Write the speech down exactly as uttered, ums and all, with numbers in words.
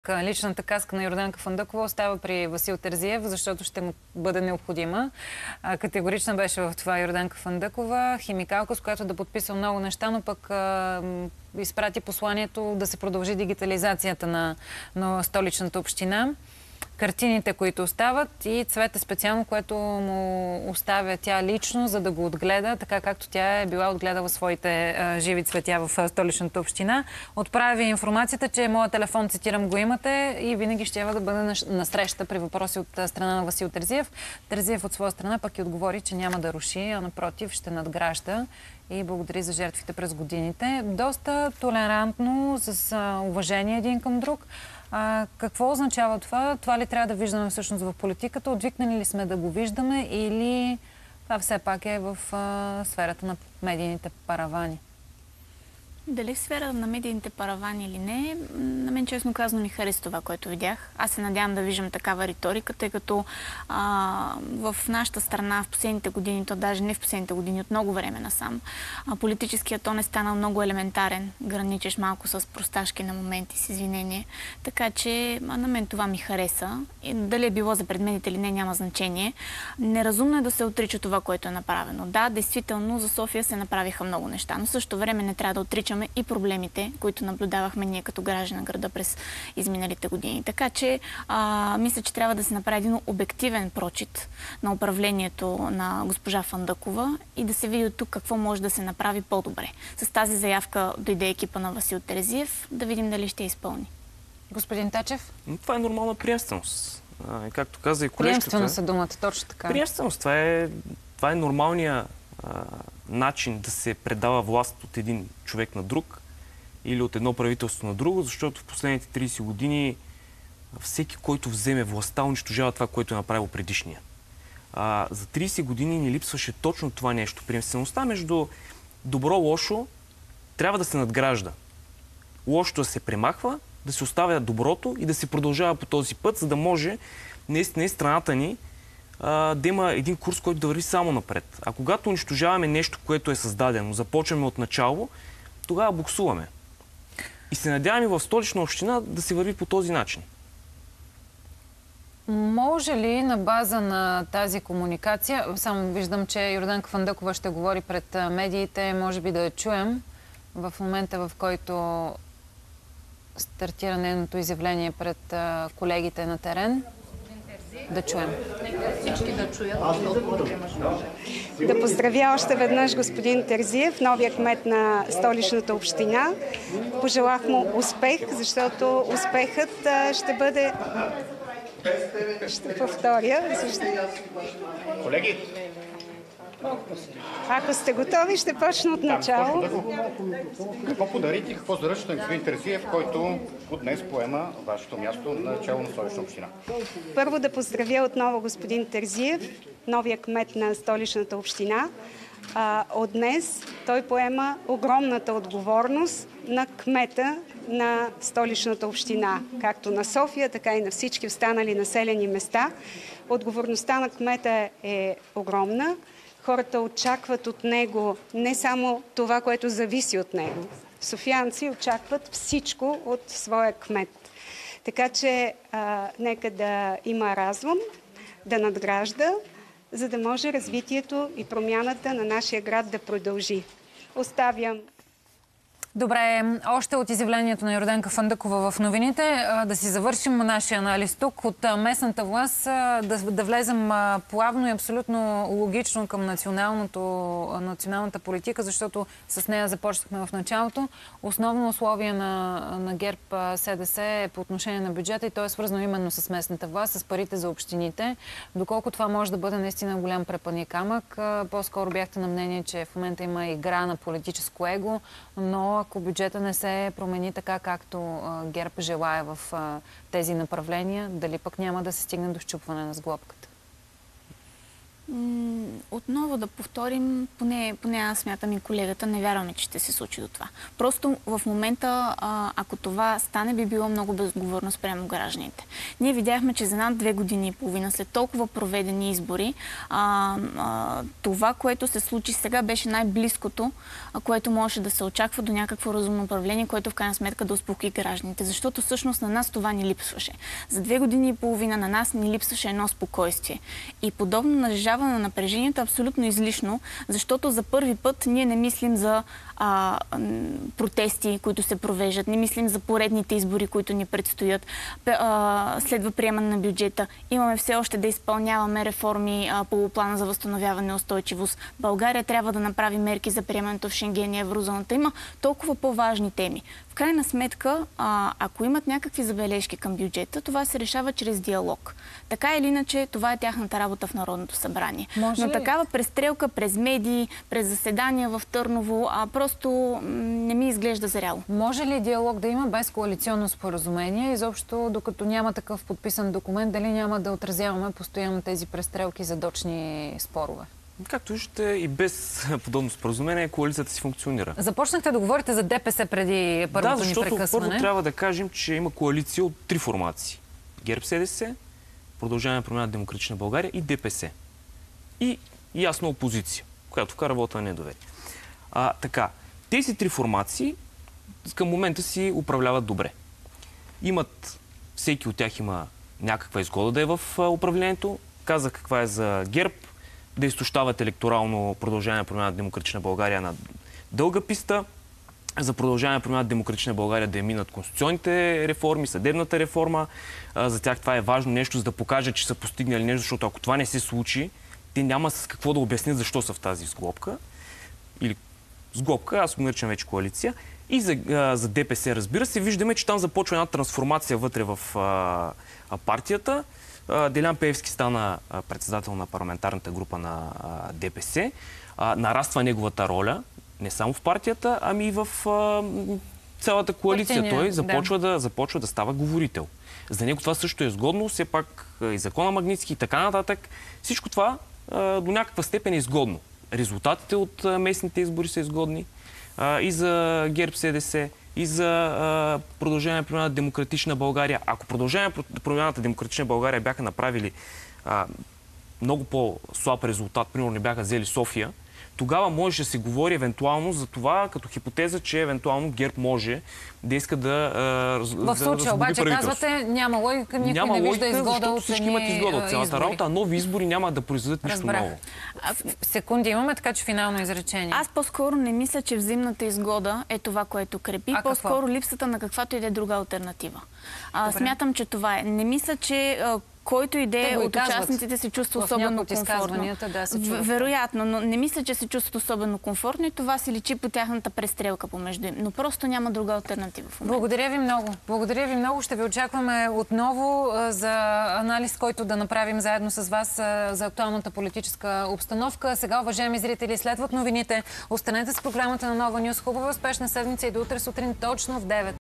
Личната каска на Йорданка Фандъкова остава при Васил Терзиев, защото ще му бъде необходима. Категорична беше в това Йорданка Фандъкова, химикалка, с която да подписа много неща, но пък а, изпрати посланието да се продължи дигитализацията на, на столичната община. Картините, които остават и цвете специално, което му оставя тя лично, за да го отгледа, така както тя е била отгледала своите а, живи цветя в а, столичната община. Отправя информацията, че моят телефон, цитирам, го имате и винаги ще да бъде на, на среща при въпроси от а, страна на Васил Терзиев. Терзиев от своя страна пък и отговори, че няма да руши, а напротив ще надгражда и благодари за жертвите през годините. Доста толерантно, с а, уважение един към друг. А, какво означава това? Това ли трябва да виждаме всъщност в политиката? Отвикнали ли сме да го виждаме или това все пак е в а, сферата на медийните паравани? Дали в сфера на медийните паравани или не, на мен честно казано ми хареса това, което видях. Аз се надявам да виждам такава риторика, тъй като а, в нашата страна в последните години, то даже не в последните години, от много време насам, а, политическият тон е станал много елементарен, граничеш малко с просташки на моменти, с извинение. Така че а, на мен това ми хареса. И дали е било за пред медиите или не, няма значение. Неразумно е да се отрича това, което е направено. Да, действително за София се направиха много неща, но също време не трябва да отричаме и проблемите, които наблюдавахме ние като граждани на града през изминалите години. Така че а, мисля, че трябва да се направи един обективен прочит на управлението на госпожа Фандъкова и да се види от тук какво може да се направи по-добре. С тази заявка дойде екипа на Васил Терзиев, да видим дали ще я изпълни. Господин Тачев? Това е нормална приемственост. А, както каза и колежката... Приемственост е думата, точно така. Приемственост. Това е, това е нормалния а, начин да се предава власт от един човек на друг или от едно правителство на друго, защото в последните трийсет години всеки, който вземе властта, унищожава това, което е направил предишния. А, за трийсет години ни липсваше точно това нещо. Приемствеността между добро-лошо трябва да се надгражда. Лошото да се премахва, да се оставя доброто и да се продължава по този път, за да може наистина страната ни а, да има един курс, който да върви само напред. А когато унищожаваме нещо, което е създадено, започваме от начало, тогава буксуваме. И се надяваме в Столична община да се върви по този начин. Може ли на база на тази комуникация, само виждам, че Йорданка Фандъкова ще говори пред медиите, може би да я чуем в момента, в който стартира нейното изявление пред колегите на терен. Да чуем. Всички да чуят. Да поздравя още веднъж господин Терзиев, новия кмет на Столичната община. Пожелах му успех, защото успехът ще бъде... Ще повторя. Колеги! Ако сте готови, ще почна от начало. Какво подарите и какво заръчате на господин Терзиев, който от днес поема вашето място на чело на Столична община? Първо да поздравя отново господин Терзиев, новия кмет на Столичната община. От днес той поема огромната отговорност на кмета на Столичната община, както на София, така и на всички останали населени места. Отговорността на кмета е огромна. Хората очакват от него не само това, което зависи от него. Софиянци очакват всичко от своя кмет. Така че а, нека да има разум, да надгражда, за да може развитието и промяната на нашия град да продължи. Оставям. Добре, още от изявлението на Йорданка Фандъкова в новините, да си завършим нашия анализ тук. От местната власт да, да влезем плавно и абсолютно логично към националната политика, защото с нея започнахме в началото. Основно условие на, на ГЕРБ СДС е по отношение на бюджета и то е свързано именно с местната власт, с парите за общините. Доколко това може да бъде наистина голям препънен камък, по-скоро бяхте на мнение, че в момента има игра на политическо его, но ако бюджета не се промени така, както а, ГЕРБ желая в а, тези направления, дали пък няма да се стигне до счупване на сглобката? Отново да повторим, поне, поне аз смятам и колегата, не вярваме, че ще се случи до това. Просто в момента, а, ако това стане, би било много безотговорно спрямо гражданите. Ние видяхме, че за над две години и половина, след толкова проведени избори, а, а, това, което се случи сега, беше най-близкото, което можеше да се очаква до някакво разумно управление, което в крайна сметка да успокои гражданите. Защото всъщност на нас това ни липсваше. За две години и половина на нас ни липсваше едно спокойствие. И подобно нажежаване на напрежението е абсолютно излишно, защото за първи път ние не мислим за а, протести, които се провеждат, не мислим за поредните избори, които ни предстоят. А, следва приемане на бюджета. Имаме все още да изпълняваме реформи а, по плана за възстановяване и устойчивост. България трябва да направи мерки за приемането в Шенген и еврозоната. Има толкова по-важни теми. В крайна сметка, а, ако имат някакви забележки към бюджета, това се решава чрез диалог. Така или иначе, това е тяхната работа в Народното събрание. Може Но ли? такава престрелка през медии, през заседания в Търново, а просто м, не ми изглежда зряло. Може ли диалог да има без коалиционно споразумение? Изобщо, докато няма такъв подписан документ, дали няма да отразяваме постоянно тези престрелки, задочни спорове? Както виждате, и без подобно споразумение коалицията си функционира. Започнахте да говорите за ДПС преди първото Да, ни защото прекъсване. първо трябва да кажем, че има коалиция от три формации. ГЕРБ-СДС, Продължаваме промяна на Демократична България и ДПС. И ясна опозиция, която вкара вота на недоверие. А, така, тези три формации към момента си управляват добре. Имат, всеки от тях има някаква изгода да е в управлението. Казах каква е за ГЕРБ, да изтощават електорално Продължаване промяна на Демократична България на дълга писта, за Продължаване промяна на Демократична България да я минат конституционните реформи, съдебната реформа. За тях това е важно нещо, за да покажат, че са постигнали нещо, защото ако това не се случи, те няма с какво да обяснят защо са в тази сглобка. Или сглобка, аз го наричам вече коалиция. И за, за ДПС, разбира се, виждаме, че там започва една трансформация вътре в а, партията. А, Делян Пеевски стана а, председател на парламентарната група на а, ДПС. А, нараства неговата роля, не само в партията, ами и в а, цялата коалиция. Партийния, Той започва да. да, започва да става говорител. За него това също е изгодно, все пак и закона Магнитски и така нататък. Всичко това а, до някаква степен е изгодно. Резултатите от а, местните избори са изгодни а, и за ГЕРБ-СДС, и за а, Продължаване промяна на Демократична България. Ако Продължаване промяната на Демократична България бяха направили а, много по-слаб резултат, примерно не бяха взели София, тогава можеше да се говори евентуално за това, като хипотеза, че евентуално ГЕРБ може да иска да В случая обаче казвате, няма логика, никой няма не вижда логика, изгода защото от всички имат изгода от цялата избори. работа, а нови избори няма да произведат нищо Разбрах. ново. А, в секунди имаме, така че финално изречение. Аз по-скоро не мисля, че взаимната изгода е това, което крепи. А По-скоро какво? липсата на каквато и да е друга алтернатива. А, Добре. смятам, че това е. Не мисля, че а, който и да Те е го и от казват. участниците се чувства В особено някои от комфортно. изказванията, да, се чува. В- Вероятно, но не мисля, че се чувстват особено комфортно и това си личи по тяхната престрелка помежду им. Но просто няма друга алтернатива в момента. Благодаря ви много. Благодаря ви много. Ще ви очакваме отново а, за анализ, който да направим заедно с вас а, за актуалната политическа обстановка. Сега, уважаеми зрители, следват новините. Останете с програмата на Нова Нюз. Хубава успешна седмица и до утре сутрин точно в девет.